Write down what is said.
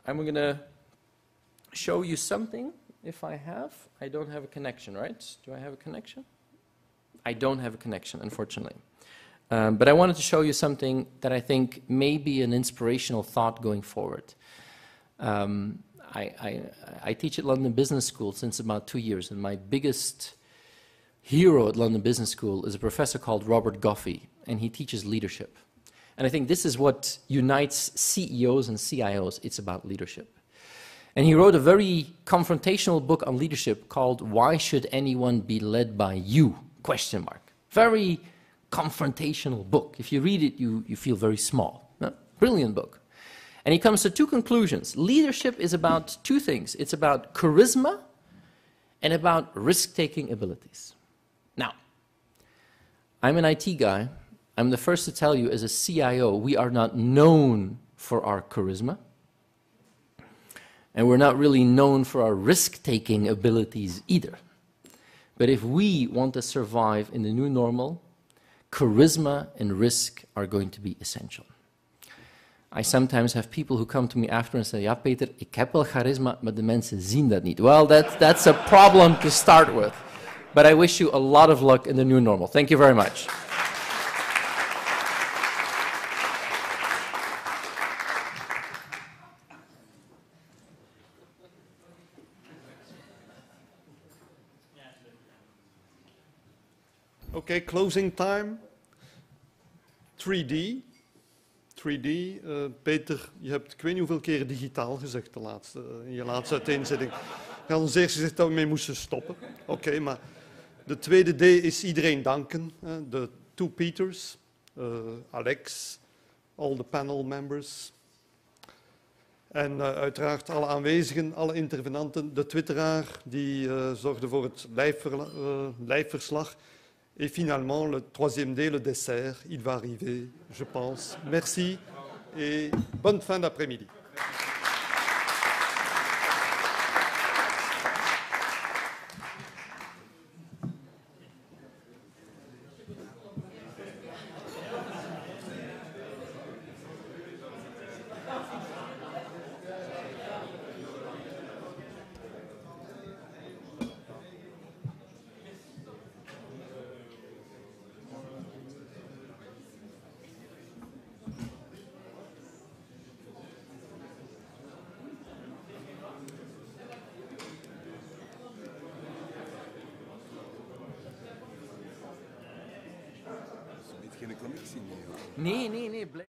I'm going to show you something. If I don't have a connection, right? Do I have a connection? I don't have a connection, unfortunately. But I wanted to show you something that I think may be an inspirational thought going forward. I teach at London Business School since about 2 years, and my biggest hero at London Business School is a professor called Robert Goffey, and he teaches leadership. And I think this is what unites CEOs and CIOs. It's about leadership. And he wrote a very confrontational book on leadership called Why Should Anyone Be Led by You? Question mark. Very confrontational book. If you read it, you feel very small. No? Brilliant book. And he comes to two conclusions. Leadership is about two things. It's about charisma and about risk-taking abilities. Now, I'm an IT guy. I'm the first to tell you, as a CIO, we are not known for our charisma. And we're not really known for our risk-taking abilities either. But if we want to survive in the new normal, charisma and risk are going to be essential. I sometimes have people who come to me after and say, ja Peter, ik heb wel charisma, maar de mensen zien dat niet. Well, that's a problem to start with. But I wish you a lot of luck in the new normal. Thank you very much. Okay, closing time. 3D. 3D. Peter, je hebt ik weet niet hoeveel keer digitaal gezegd in je laatste uiteenzetting. Je had ons eerst gezegd dat we mee moesten stoppen. Oké, maar de tweede D is iedereen danken. De two Peters, Alex, all the panel members. En uiteraard alle aanwezigen, alle intervenanten, de twitteraar die zorgde voor het live-verslag. Et finalement, le troisième dé, le dessert, il va arriver, je pense. Merci et bonne fin d'après-midi. Geen connectie meer. Nee, blijf.